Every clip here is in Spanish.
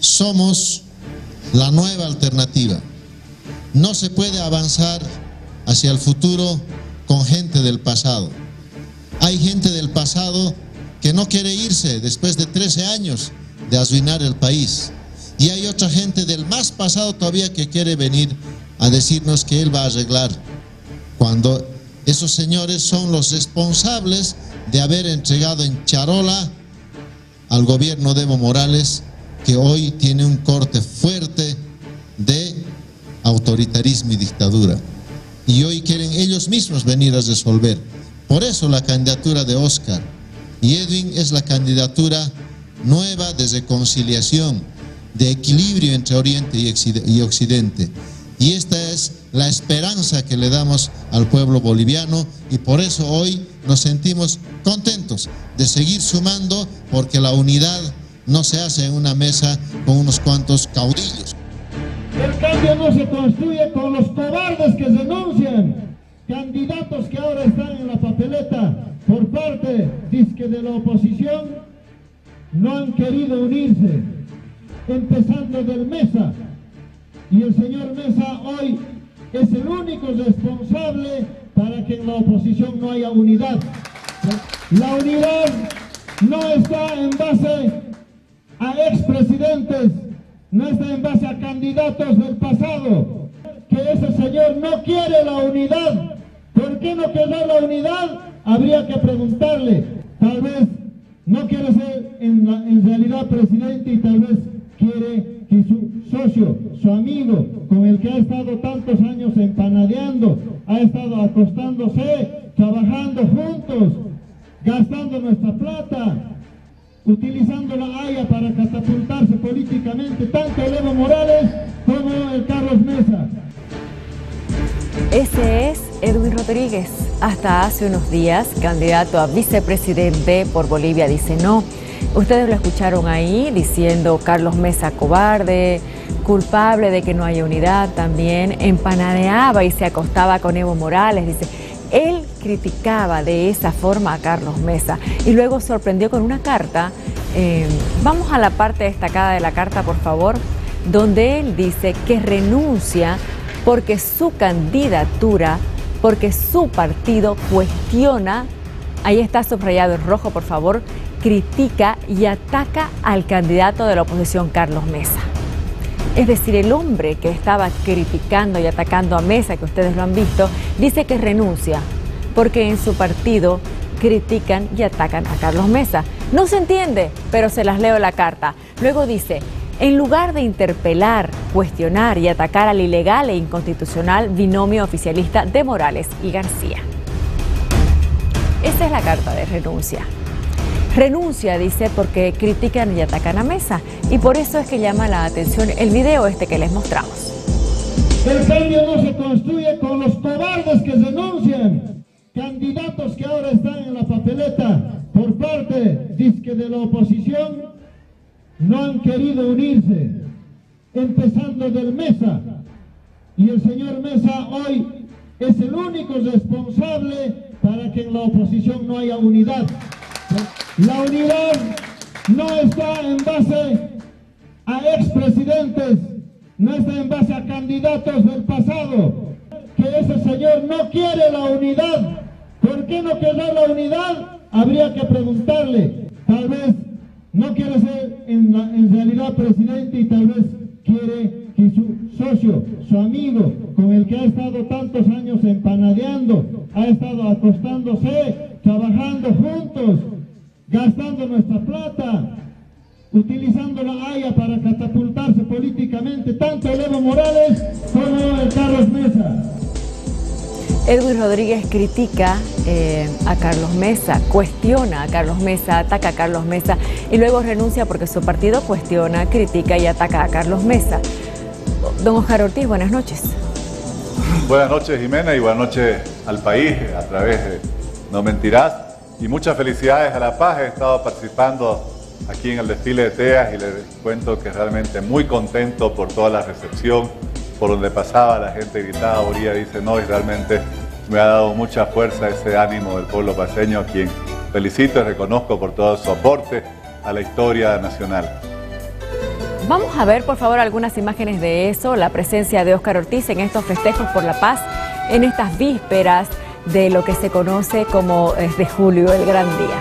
somos la nueva alternativa. No se puede avanzar hacia el futuro con gente del pasado. Hay gente del pasado que no quiere irse después de 13 años de arruinar el país. Y hay otra gente del más pasado todavía que quiere venir a decirnos que él va a arreglar, cuando esos señores son los responsables de haber entregado en charola al gobierno de Evo Morales, que hoy tiene un corte fuerte de autoritarismo y dictadura. Y hoy quieren ellos mismos venir a resolver. Por eso la candidatura de Oscar y Edwin es la candidatura nueva de reconciliación, de equilibrio entre Oriente y Occidente. Y esta es la esperanza que le damos al pueblo boliviano, y por eso hoy nos sentimos contentos de seguir sumando, porque la unidad no se hace en una mesa con unos cuantos caudillos. El cambio no se construye con los cobardes que denuncian, candidatos que ahora están en la papeleta por parte dizque de la oposición, no han querido unirse, empezando del Mesa. Y el señor Mesa hoy es el único responsable para que en la oposición no haya unidad. La unidad no está en base a expresidentes, no está en base a candidatos del pasado. Que ese señor no quiere la unidad. ¿Por qué no quiere la unidad? Habría que preguntarle. Tal vez no quiere ser en realidad presidente, y tal vez quiere que su socio, su amigo, con el que ha estado tantos años empanadeando, ha estado acostándose, trabajando juntos, gastando nuestra plata, utilizando la Haya para catapultarse políticamente, tanto el Evo Morales como el Carlos Mesa. Ese es Edwin Rodríguez, hasta hace unos días candidato a vicepresidente por Bolivia Dice No. Ustedes lo escucharon ahí diciendo Carlos Mesa cobarde, culpable de que no haya unidad, también empanadeaba y se acostaba con Evo Morales, dice. Él criticaba de esa forma a Carlos Mesa y luego sorprendió con una carta. Vamos a la parte destacada de la carta, por favor, donde él dice que renuncia porque su candidatura, porque su partido cuestiona, ahí está subrayado en rojo, por favor, critica y ataca al candidato de la oposición, Carlos Mesa. Es decir, el hombre que estaba criticando y atacando a Mesa, que ustedes lo han visto, dice que renuncia porque en su partido critican y atacan a Carlos Mesa. No se entiende, pero se las leo la carta. Luego dice, en lugar de interpelar, cuestionar y atacar al ilegal e inconstitucional binomio oficialista de Morales y García. Esa es la carta de renuncia. Renuncia, dice, porque critican y atacan a Mesa, y por eso es que llama la atención el video este que les mostramos. El cambio no se construye con los cobardes que denuncian, candidatos que ahora están en la papeleta por parte dizque de la oposición, no han querido unirse, empezando del Mesa. Y el señor Mesa hoy es el único responsable para que en la oposición no haya unidad. La unidad no está en base a expresidentes, no está en base a candidatos del pasado. Que ese señor no quiere la unidad. ¿Por qué no quiere la unidad? Habría que preguntarle. Tal vez no quiere ser en realidad presidente, y tal vez quiere que su socio, su amigo, con el que ha estado tantos años empanadeando, ha estado acostándose, trabajando juntos, gastando nuestra plata, utilizando la Haya para catapultarse políticamente, tanto el Evo Morales como el Carlos Mesa. Edwin Rodríguez critica a Carlos Mesa, cuestiona a Carlos Mesa, ataca a Carlos Mesa y luego renuncia porque su partido cuestiona, critica y ataca a Carlos Mesa. Don Oscar Ortiz, buenas noches. Buenas noches, Jimena, y buenas noches al país a través de No Mentirás. Y muchas felicidades a La Paz. He estado participando aquí en el desfile de TEAS y les cuento que realmente muy contento por toda la recepción, por donde pasaba la gente gritaba, Bolivia Dice No, y realmente me ha dado mucha fuerza ese ánimo del pueblo paceño, a quien felicito y reconozco por todo su aporte a la historia nacional. Vamos a ver, por favor, algunas imágenes de eso, la presencia de Óscar Ortiz en estos festejos por la paz, en estas vísperas de lo que se conoce como de julio, el gran día.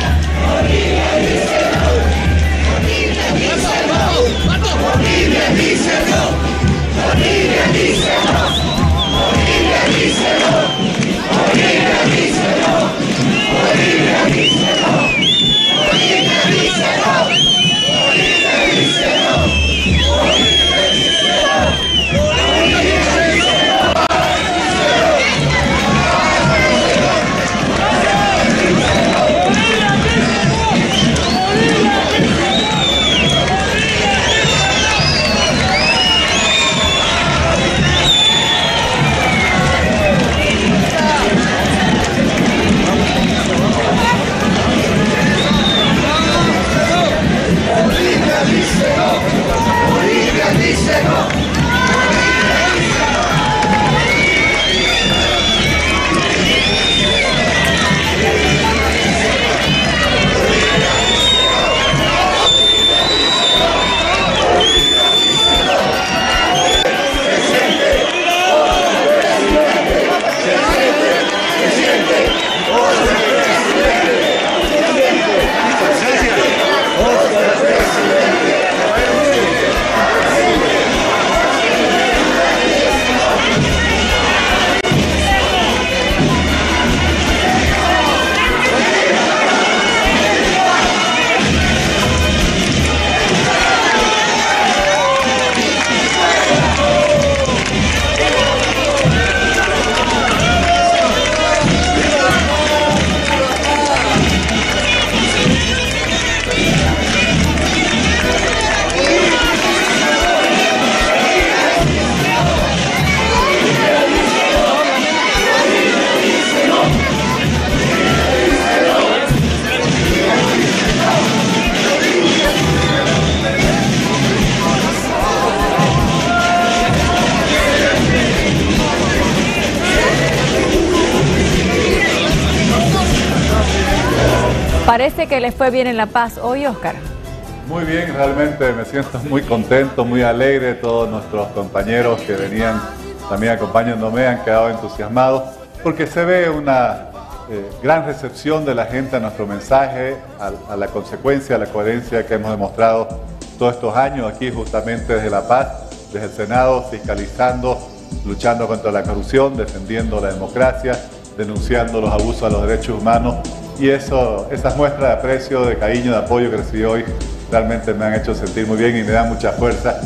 Parece que les fue bien en La Paz hoy, Óscar. Muy bien, realmente me siento muy contento, muy alegre. Todos nuestros compañeros que venían también acompañándome han quedado entusiasmados porque se ve una gran recepción de la gente a nuestro mensaje, a la consecuencia, a la coherencia que hemos demostrado todos estos años aquí justamente desde La Paz, desde el Senado, fiscalizando, luchando contra la corrupción, defendiendo la democracia, denunciando los abusos a los derechos humanos. Y esas muestras de aprecio, de cariño, de apoyo que recibí hoy realmente me han hecho sentir muy bien y me dan mucha fuerza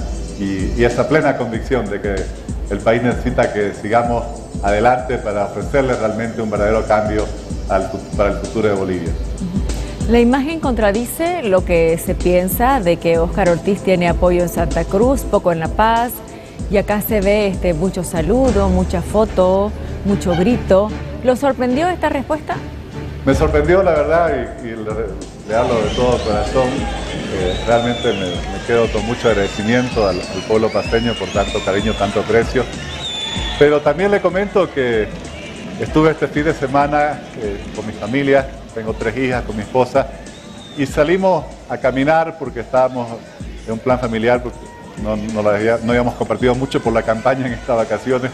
y esa plena convicción de que el país necesita que sigamos adelante para ofrecerle realmente un verdadero cambio para el futuro de Bolivia. La imagen contradice lo que se piensa de que Óscar Ortiz tiene apoyo en Santa Cruz, poco en La Paz, y acá se ve mucho saludo, mucha foto, mucho grito. ¿Lo sorprendió esta respuesta? Me sorprendió, la verdad, y le hablo de todo corazón. Realmente me quedo con mucho agradecimiento al pueblo paceño por tanto cariño, tanto aprecio. Pero también le comento que estuve este fin de semana con mi familia, tengo 3 hijas, con mi esposa, y salimos a caminar porque estábamos en un plan familiar, porque no habíamos compartido mucho por la campaña en estas vacaciones.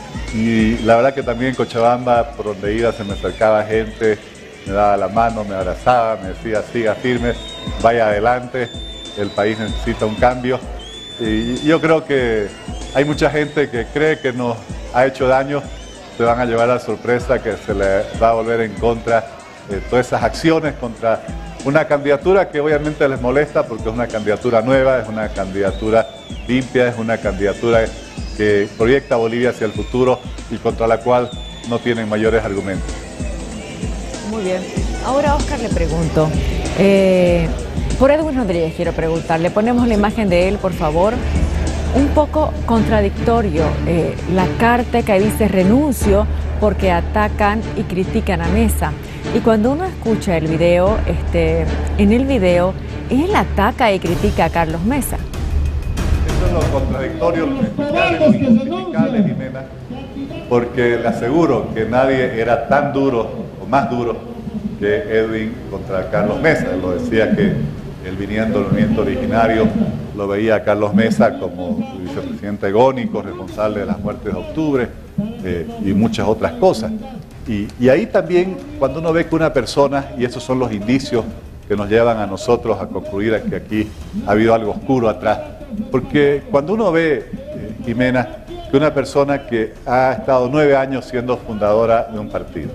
Y la verdad que también en Cochabamba, por donde iba, se me acercaba gente, me daba la mano, me abrazaba, me decía, siga firme, vaya adelante, el país necesita un cambio. Y yo creo que hay mucha gente que cree que nos ha hecho daño, se van a llevar la sorpresa que se le va a volver en contra de todas esas acciones contra una candidatura que obviamente les molesta porque es una candidatura nueva, es una candidatura limpia, es una candidatura que proyecta a Bolivia hacia el futuro y contra la cual no tienen mayores argumentos. Muy bien. Ahora, Óscar, le pregunto, por Edwin Rodríguez quiero preguntarle, ponemos la imagen de él, por favor. Un poco contradictorio la carta que dice renuncio porque atacan y critican a Mesa. Y cuando uno escucha el video, en el video, él ataca y critica a Carlos Mesa. Eso es lo contradictorio, lo injustificable, Jimena, porque le aseguro que nadie era tan duro o más duro que Edwin contra Carlos Mesa. Él lo decía que él viniendo del movimiento originario lo veía a Carlos Mesa como vicepresidente agónico, responsable de las muertes de octubre y muchas otras cosas. Y ahí también, cuando uno ve que una persona, y esos son los indicios que nos llevan a nosotros a concluir que aquí ha habido algo oscuro atrás, porque cuando uno ve, Jimena, que una persona que ha estado 9 años siendo fundadora de un partido,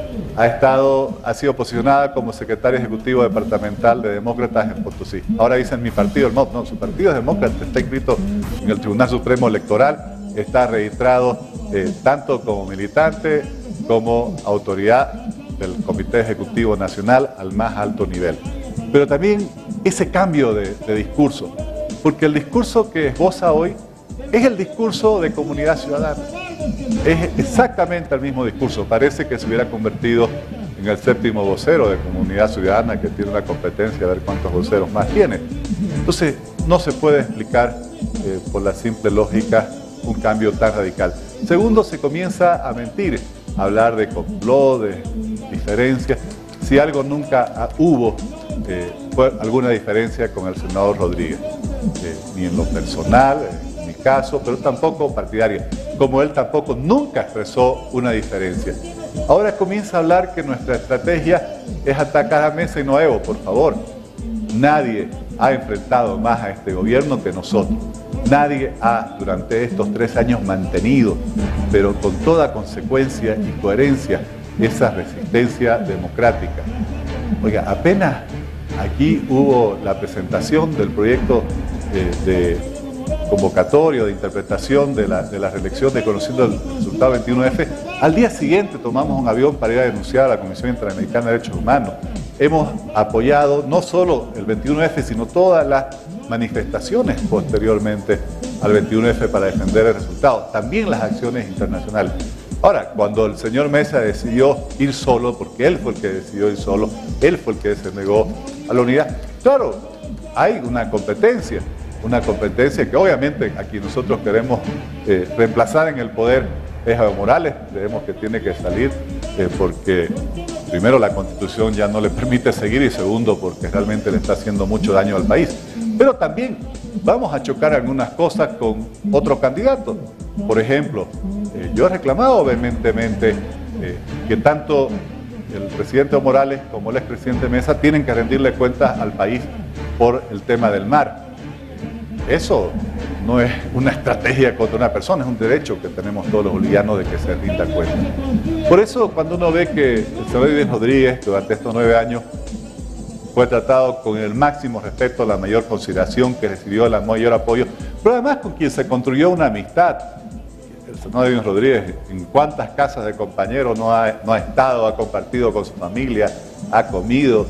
ha sido posicionada como secretario ejecutivo departamental de Demócratas en Potosí. Ahora dicen mi partido, el MOP, no, su partido es Demócrata, está inscrito en el Tribunal Supremo Electoral, está registrado tanto como militante como autoridad del Comité Ejecutivo Nacional al más alto nivel. Pero también ese cambio de discurso, porque el discurso que esboza hoy es el discurso de comunidad ciudadana. Es exactamente el mismo discurso. Parece que se hubiera convertido en el 7º vocero de comunidad ciudadana, que tiene una competencia a ver cuántos voceros más tiene. Entonces, no se puede explicar por la simple lógica un cambio tan radical. Segundo, se comienza a mentir, a hablar de complot, de diferencias. Si algo nunca hubo, fue alguna diferencia con el senador Rodríguez, ni en lo personal, en mi caso, pero tampoco partidaria, como él tampoco nunca expresó una diferencia. Ahora comienza a hablar que nuestra estrategia es atacar a Mesa y no a Evo. Por favor, nadie ha enfrentado más a este gobierno que nosotros. Nadie ha, durante estos 3 años, mantenido, pero con toda consecuencia y coherencia, esa resistencia democrática. Oiga, apenas aquí hubo la presentación del proyecto de convocatorio, de interpretación de la reelección de conociendo el resultado 21F, al día siguiente tomamos un avión para ir a denunciar a la Comisión Interamericana de Derechos Humanos. Hemos apoyado no solo el 21F, sino todas las manifestaciones posteriormente al 21F para defender el resultado, también las acciones internacionales. Ahora, cuando el señor Mesa decidió ir solo, porque él fue el que decidió ir solo, él fue el que se negó a la unidad, claro, hay una competencia que obviamente aquí nosotros queremos reemplazar en el poder es a Evo Morales, creemos que tiene que salir porque primero la Constitución ya no le permite seguir y segundo porque realmente le está haciendo mucho daño al país. Pero también vamos a chocar algunas cosas con otros candidatos. Por ejemplo, yo he reclamado vehementemente que tanto el presidente Evo Morales como el expresidente Mesa tienen que rendirle cuentas al país por el tema del mar. Eso no es una estrategia contra una persona, es un derecho que tenemos todos los bolivianos de que se rinda cuenta. Por eso, cuando uno ve que el senador Edwin Rodríguez, durante estos 9 años, fue tratado con el máximo respeto, la mayor consideración, que recibió el mayor apoyo, pero además con quien se construyó una amistad. El senador Edwin Rodríguez, en cuántas casas de compañeros no ha estado, ha compartido con su familia, ha comido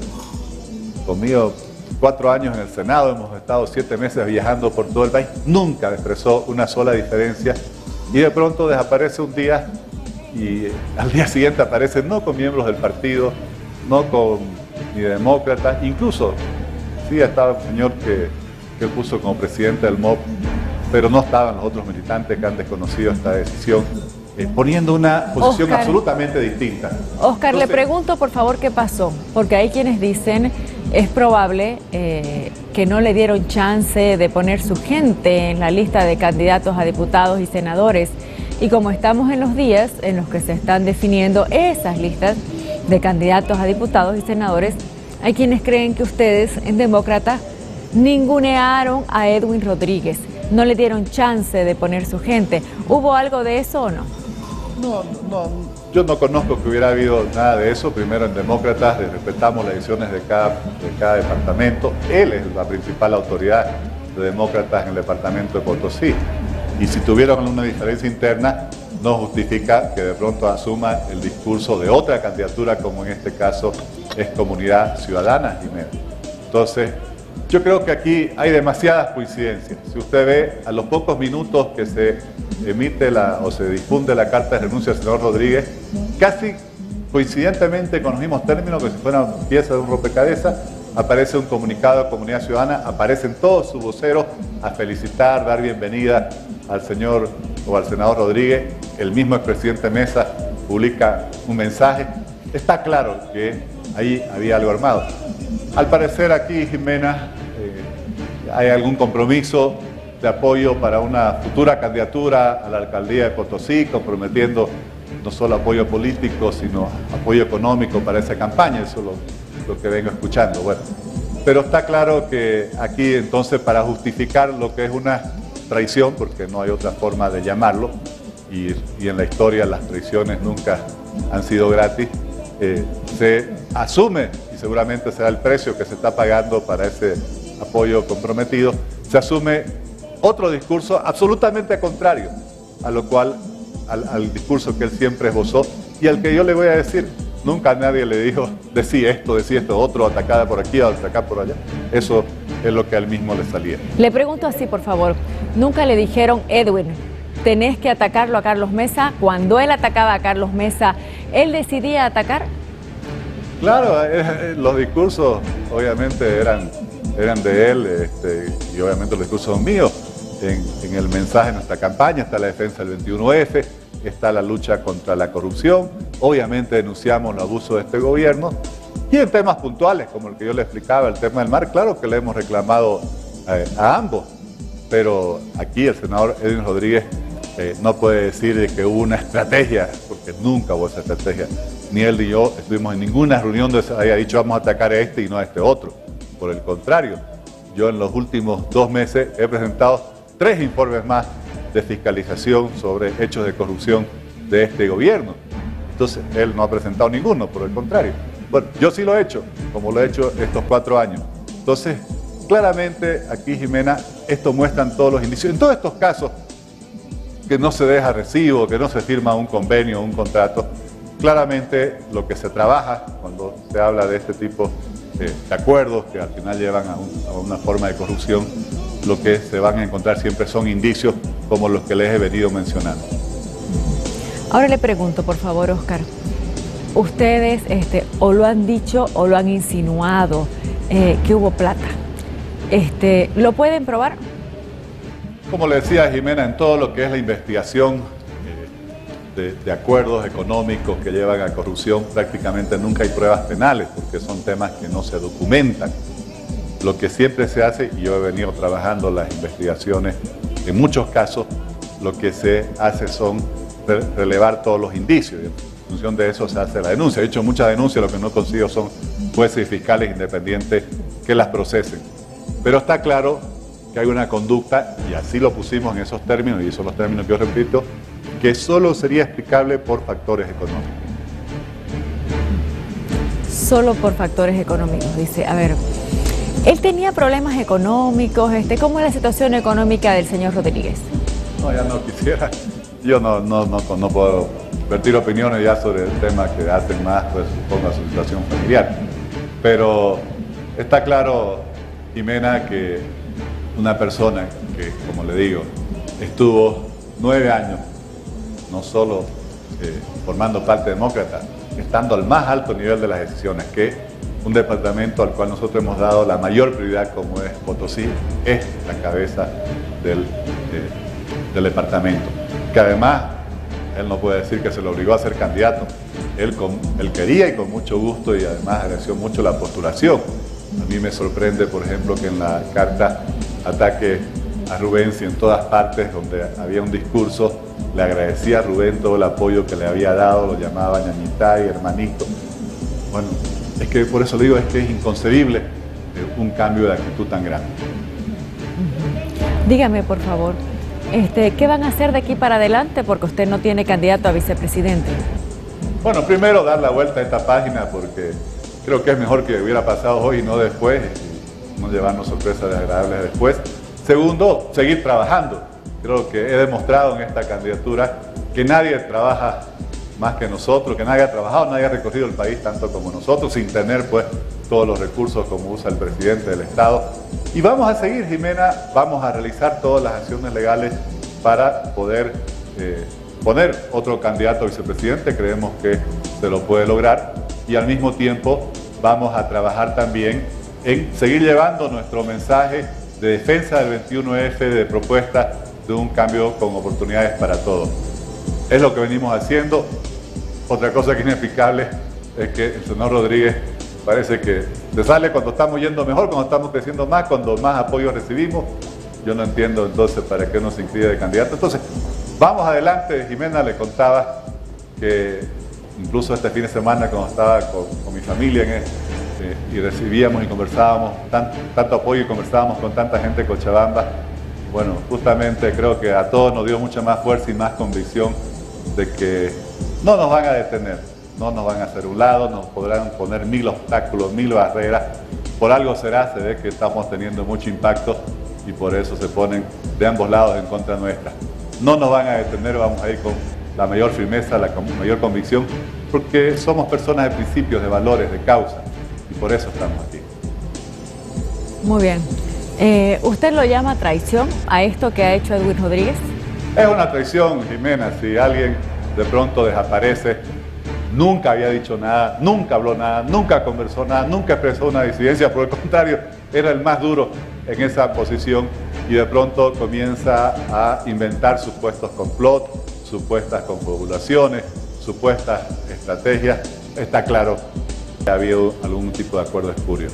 4 años en el Senado, hemos estado 7 meses viajando por todo el país, nunca expresó una sola diferencia y de pronto desaparece un día y al día siguiente aparece no con miembros del partido, no con ni demócratas, incluso sí estaba un señor que él puso como presidente del MOP, pero no estaban los otros militantes que han desconocido esta decisión, poniendo una posición absolutamente distinta. Oscar, entonces, le pregunto por favor qué pasó, porque hay quienes dicen es probable que no le dieron chance de poner su gente en la lista de candidatos a diputados y senadores, y como estamos en los días en los que se están definiendo esas listas de candidatos a diputados y senadores, hay quienes creen que ustedes en Demócratas ningunearon a Edwin Rodríguez, no le dieron chance de poner su gente. ¿Hubo algo de eso o no? No, yo no conozco que hubiera habido nada de eso. Primero, en Demócratas respetamos las decisiones de cada departamento. Él es la principal autoridad de Demócratas en el departamento de Potosí. Y si tuvieron alguna diferencia interna, no justifica que de pronto asuma el discurso de otra candidatura, como en este caso es Comunidad Ciudadana, Jimena. Entonces, yo creo que aquí hay demasiadas coincidencias. Si usted ve, a los pocos minutos que se emite o se difunde la carta de renuncia del senador Rodríguez, casi coincidentemente con los mismos términos, que si fueran piezas de un rompecabezas, aparece un comunicado de Comunidad Ciudadana, aparecen todos sus voceros a felicitar, dar bienvenida al señor o al senador Rodríguez. El mismo expresidente Mesa publica un mensaje. Está claro que ahí había algo armado. Al parecer aquí, Jimena, hay algún compromiso de apoyo para una futura candidatura a la alcaldía de Potosí, comprometiendo no solo apoyo político, sino apoyo económico para esa campaña. Eso es lo que vengo escuchando. Bueno, pero está claro que aquí entonces, para justificar lo que es una traición, porque no hay otra forma de llamarlo, y en la historia las traiciones nunca han sido gratis, se asume, y seguramente será el precio que se está pagando para ese apoyo comprometido, se asume otro discurso absolutamente contrario a lo cual, al discurso que él siempre esbozó y al que yo le voy a decir, nunca nadie le dijo, decía esto otro, atacada por aquí, atacada por allá. Eso es lo que a él mismo le salía. Le pregunto así, por favor, ¿nunca le dijeron, Edwin, tenés que atacarlo a Carlos Mesa? Cuando él atacaba a Carlos Mesa, ¿él decidía atacar? Claro, los discursos obviamente eran de él, y obviamente los discursos son míos. En el mensaje de nuestra campaña está la defensa del 21F, está la lucha contra la corrupción, obviamente denunciamos los abusos de este gobierno, y en temas puntuales, como el que yo le explicaba, el tema del mar, claro que le hemos reclamado a ambos, pero aquí el senador Edwin Rodríguez no puede decir de que hubo una estrategia, porque nunca hubo esa estrategia. Ni él ni yo estuvimos en ninguna reunión donde se haya dicho vamos a atacar a este y no a este otro. Por el contrario, yo en los últimos 2 meses he presentado 3 informes más de fiscalización sobre hechos de corrupción de este gobierno. Entonces, él no ha presentado ninguno, por el contrario. Bueno, yo sí lo he hecho, como lo he hecho estos 4 años. Entonces, claramente aquí, Jimena, esto muestran todos los indicios. En todos estos casos, que no se deja recibo, que no se firma un convenio, un contrato, claramente lo que se trabaja cuando se habla de este tipo de acuerdos que al final llevan a una forma de corrupción, lo que se van a encontrar siempre son indicios como los que les he venido mencionando. Ahora le pregunto, por favor, Oscar, ustedes o lo han dicho o lo han insinuado que hubo plata. ¿Lo pueden probar? Como le decía Jimena, en todo lo que es la investigación de acuerdos económicos que llevan a corrupción, prácticamente nunca hay pruebas penales, porque son temas que no se documentan. Lo que siempre se hace, y yo he venido trabajando las investigaciones, en muchos casos lo que se hace son relevar todos los indicios, y en función de eso se hace la denuncia. He hecho muchas denuncias, lo que no consigo son jueces y fiscales independientes que las procesen. Pero está claro que hay una conducta, y así lo pusimos en esos términos, y son los términos que yo repito, que solo sería explicable por factores económicos. Solo por factores económicos, dice. A ver, él tenía problemas económicos, ¿cómo es la situación económica del señor Rodríguez? No, ya no quisiera, yo no puedo vertir opiniones ya sobre el tema que hacen más, pues supongo, a su situación familiar. Pero está claro, Jimena, que una persona que, como le digo, estuvo 9 años, no solo formando parte demócrata, estando al más alto nivel de las decisiones, que un departamento al cual nosotros hemos dado la mayor prioridad, como es Potosí, es la cabeza del departamento. Que además, él no puede decir que se lo obligó a ser candidato. Él quería y con mucho gusto, y además agradeció mucho la postulación. A mí me sorprende, por ejemplo, que en la carta ataque a Rubén, si en todas partes donde había un discurso, le agradecía a Rubén todo el apoyo que le había dado, lo llamaba ñañita y hermanito. Bueno, es que por eso le digo, es que es inconcebible un cambio de actitud tan grande. Dígame, por favor, ¿qué van a hacer de aquí para adelante? Porque usted no tiene candidato a vicepresidente. Bueno, primero dar la vuelta a esta página, porque creo que es mejor que hubiera pasado hoy y no después, y no llevarnos sorpresas desagradables después. Segundo, seguir trabajando. Creo que he demostrado en esta candidatura que nadie trabaja más que nosotros, que nadie ha trabajado, nadie ha recorrido el país tanto como nosotros, sin tener pues todos los recursos como usa el presidente del Estado. Y vamos a seguir, Jimena, vamos a realizar todas las acciones legales para poder poner otro candidato a vicepresidente. Creemos que se lo puede lograr, y al mismo tiempo vamos a trabajar también en seguir llevando nuestro mensaje de defensa del 21F, de propuesta de un cambio con oportunidades para todos. Es lo que venimos haciendo. Otra cosa que es inexplicable es que el senador Rodríguez parece que se sale cuando estamos yendo mejor, cuando estamos creciendo más, cuando más apoyo recibimos. Yo no entiendo entonces para qué nos inscribe de candidato. Entonces, vamos adelante. Jimena le contaba que incluso este fin de semana cuando estaba con mi familia y recibíamos y conversábamos tanto apoyo y conversábamos con tanta gente de Cochabamba, bueno, justamente creo que a todos nos dio mucha más fuerza y más convicción de que no nos van a detener, no nos van a hacer un lado, nos podrán poner 1000 obstáculos, 1000 barreras. Por algo será, se ve que estamos teniendo mucho impacto y por eso se ponen de ambos lados en contra nuestra. No nos van a detener, vamos a ir con la mayor firmeza, la mayor convicción, porque somos personas de principios, de valores, de causa, y por eso estamos aquí. Muy bien. ¿Usted lo llama traición a esto que ha hecho Edwin Rodríguez? Es una traición, Jimena, si alguien de pronto desaparece, nunca había dicho nada, nunca habló nada, nunca conversó nada, nunca expresó una disidencia, por el contrario, era el más duro en esa posición y de pronto comienza a inventar supuestos complots, supuestas confabulaciones, supuestas estrategias. Está claro que ha habido algún tipo de acuerdo espurio.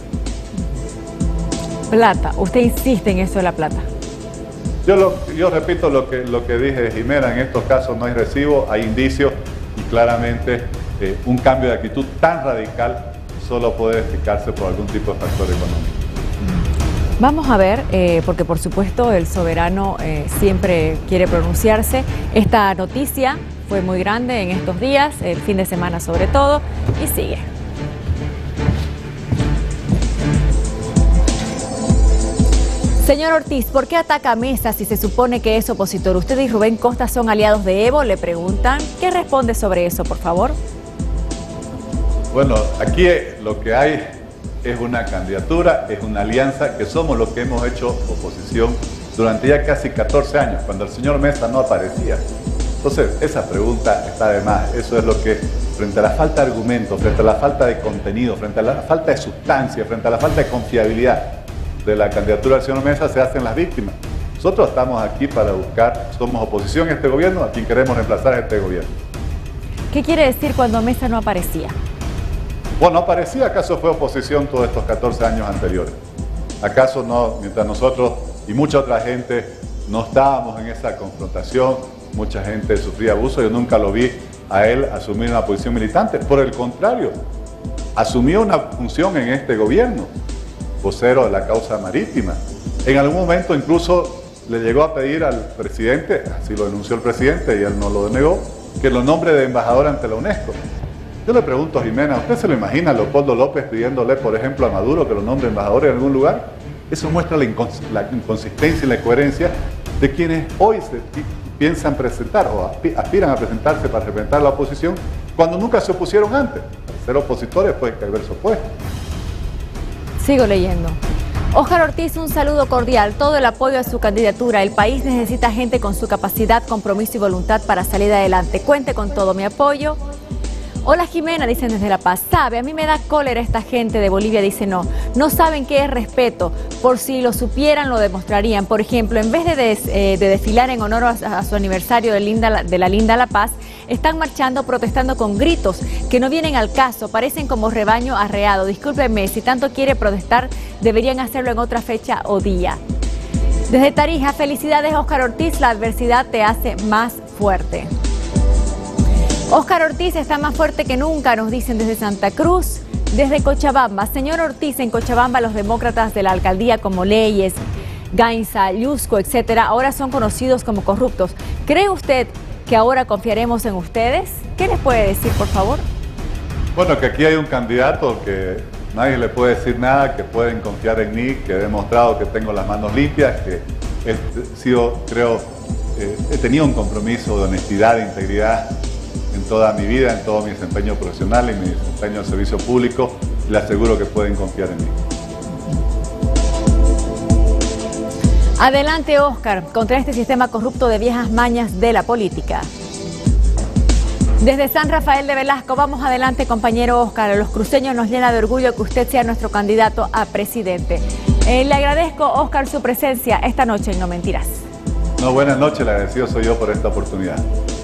Plata, usted insiste en eso de la plata. Yo repito lo que dije, Jimena, en estos casos no hay recibo, hay indicios y claramente un cambio de actitud tan radical solo puede explicarse por algún tipo de factor económico. Vamos a ver, porque por supuesto el soberano siempre quiere pronunciarse. Esta noticia fue muy grande en estos días, el fin de semana sobre todo, y sigue. Señor Ortiz, ¿por qué ataca a Mesa si se supone que es opositor? Usted y Rubén Costa son aliados de Evo, le preguntan. ¿Qué responde sobre eso, por favor? Bueno, aquí lo que hay es una candidatura, es una alianza, que somos los que hemos hecho oposición durante ya casi 14 años, cuando el señor Mesa no aparecía. Entonces, esa pregunta está de más. Eso es lo que, frente a la falta de argumentos, frente a la falta de contenido, frente a la falta de sustancia, frente a la falta de confiabilidad de la candidatura del señor Mesa, se hacen las víctimas. Nosotros estamos aquí para buscar, somos oposición a este gobierno, a quien queremos reemplazar a este gobierno. ¿Qué quiere decir cuando Mesa no aparecía? Bueno, ¿aparecía? ¿Acaso fue oposición todos estos 14 años anteriores? ¿Acaso no, mientras nosotros y mucha otra gente no estábamos en esa confrontación, mucha gente sufría abuso? Yo nunca lo vi a él asumir una posición militante. Por el contrario, asumió una función en este gobierno, vocero de la causa marítima. En algún momento incluso le llegó a pedir al presidente, así lo denunció el presidente y él no lo denegó, que lo nombre de embajador ante la UNESCO. Yo le pregunto a Jimena, ¿usted se lo imagina a Leopoldo López pidiéndole, por ejemplo, a Maduro que lo nombre embajador en algún lugar? Eso muestra la inconsistencia y la incoherencia de quienes hoy se piensan presentar o aspiran a presentarse para representar a la oposición cuando nunca se opusieron antes. Para ser opositores puede que haberse opuesto. Sigo leyendo. Óscar Ortiz, un saludo cordial, todo el apoyo a su candidatura. El país necesita gente con su capacidad, compromiso y voluntad para salir adelante. Cuente con todo mi apoyo. Hola Jimena, dicen desde La Paz. Sabe, a mí me da cólera esta gente de Bolivia, dice no saben qué es respeto. Por si lo supieran, lo demostrarían. Por ejemplo, en vez de desfilar en honor a su aniversario de la linda La Paz, están marchando, protestando con gritos que no vienen al caso, parecen como rebaño arreado. Discúlpenme, si tanto quiere protestar, deberían hacerlo en otra fecha o día. Desde Tarija, felicidades Óscar Ortiz, la adversidad te hace más fuerte. Óscar Ortiz está más fuerte que nunca, nos dicen desde Santa Cruz. Desde Cochabamba, señor Ortiz, en Cochabamba los demócratas de la alcaldía como Leyes, Gainza, Yusco, etcétera, ahora son conocidos como corruptos. ¿Cree usted que ahora confiaremos en ustedes? ¿Qué les puede decir, por favor? Bueno, que aquí hay un candidato que nadie le puede decir nada, que pueden confiar en mí, que he demostrado que tengo las manos limpias, que he tenido un compromiso de honestidad, de integridad en toda mi vida, en todo mi desempeño profesional, en mi desempeño de servicio público. Le aseguro que pueden confiar en mí. Adelante, Óscar, contra este sistema corrupto de viejas mañas de la política. Desde San Rafael de Velasco, vamos adelante, compañero Óscar. A los cruceños nos llena de orgullo que usted sea nuestro candidato a presidente. Le agradezco, Óscar, su presencia esta noche en No Mentiras. No, buenas noches, le agradecido soy yo por esta oportunidad.